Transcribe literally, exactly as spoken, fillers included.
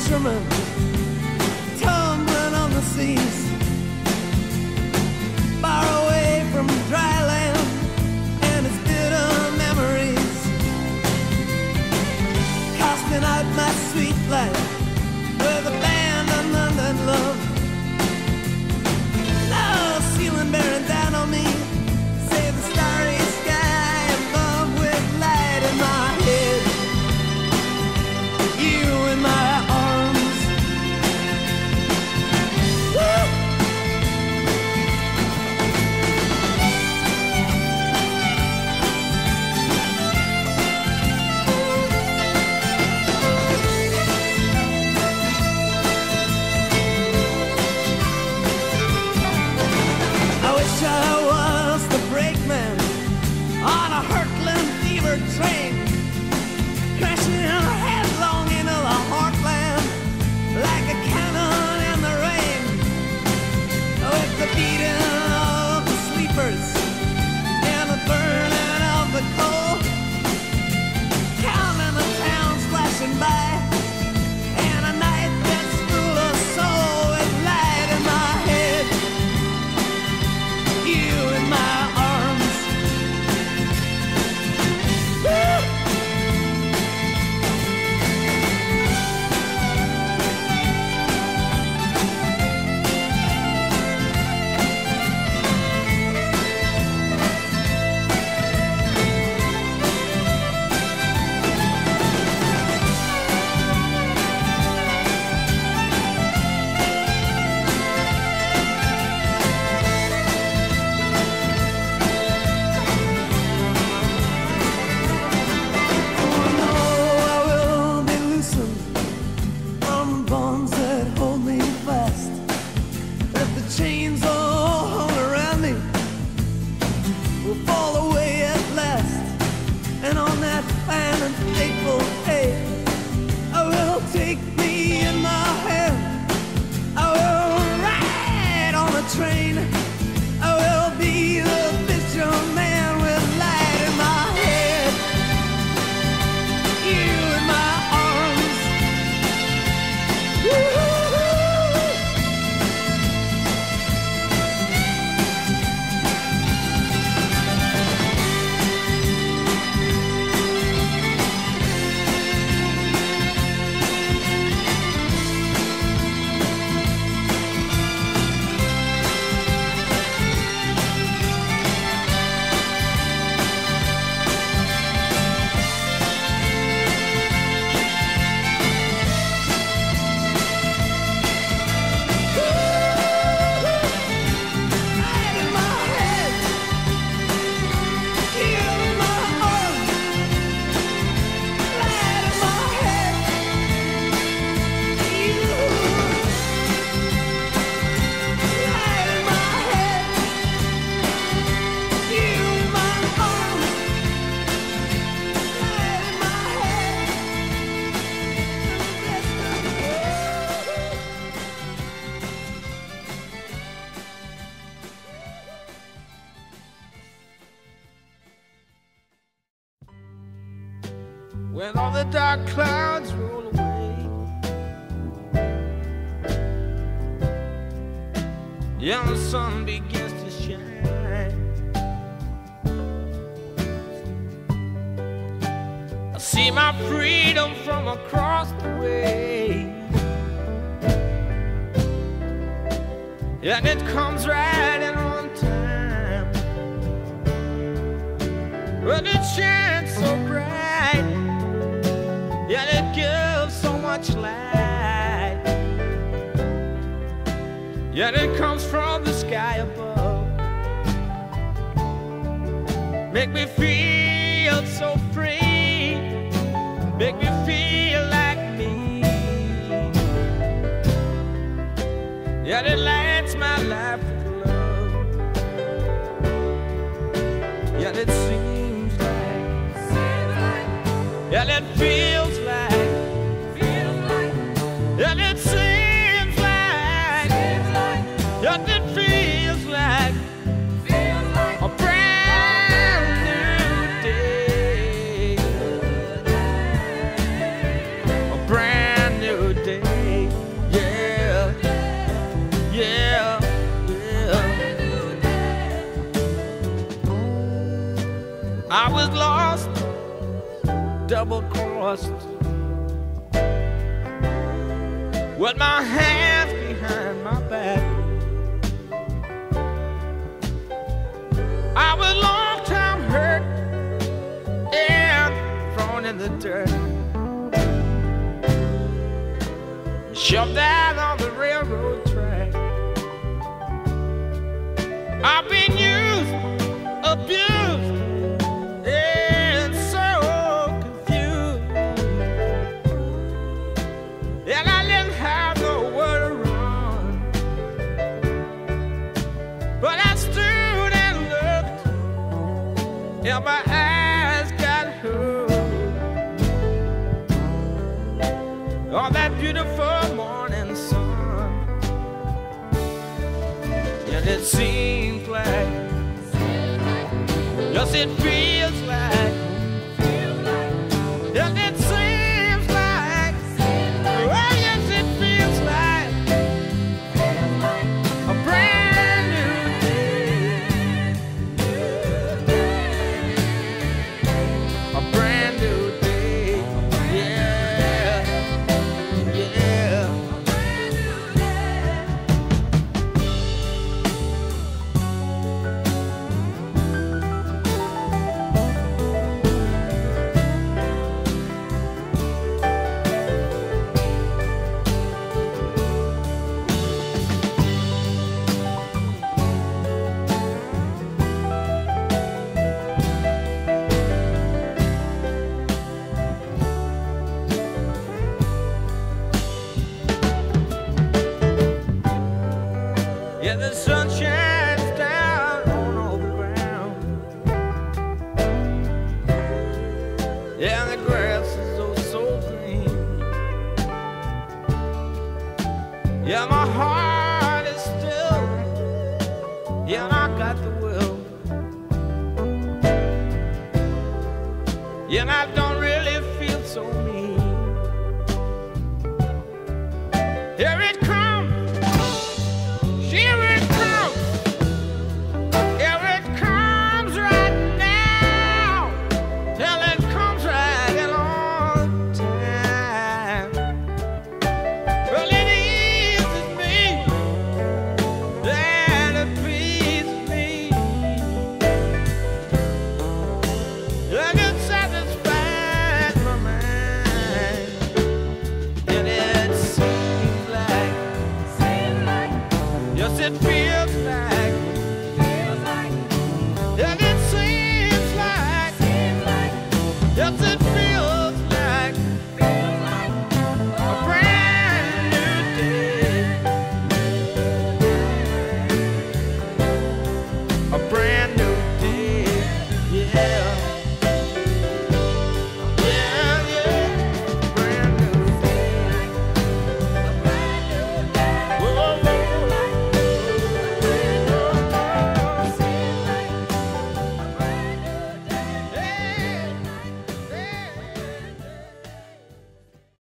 fishermen tumbling on the seas, far away from dry land and its bitter memories, casting out my sweet life with abandoned London love. Now ceiling bearing down on me, save the starry sky above with light in my head, you in my arms. Woo! I wish I was the brakeman on a hurtling fever train, crashing headlong into the heartland like a cannon in the rain, with the beating of the sleepers and the burning of the coal, counting the towns flashing by, and a night that's full of soul with light in my head, you in my arms. Woo! Chains all hung around me will fall away at last, and on that fine and fateful day, I will take me in my hand, I will ride on a train, I will be the fisherman with light in my head, you in my arms. Woo-hoo! When all the dark clouds roll away, and the sun begins to shine, I see my freedom from across the way, and it comes right in on time, but it shines so bright. Yeah, it gives so much light. Yeah, it comes from the sky above. Make me feel so free. Make me feel like me. Yeah, it lights my life with love. Yeah, it seems like, seems like, yeah, it feels like, feels like, yeah, it seems like, seems like, yeah, it feels like, feels like a brand new day. dust with my hands behind my back. I was long time hurt and thrown in the dirt, shoved out on the railroad track. I've been used, abused, and so confused, and I didn't have nowhere to run. But I stood and looked, and my eyes got hooked on that beautiful morning sun. And it seems like, yes, it feels like, and it seems like, oh yes, it feels like a brand new day, a brand new day, yeah, yeah. Yeah, the sun shines down on all the ground. Yeah, and the grass is oh so green. Yeah, my heart is still. Yeah, and I got the will. Yeah, and I don't really feel so mean. Here it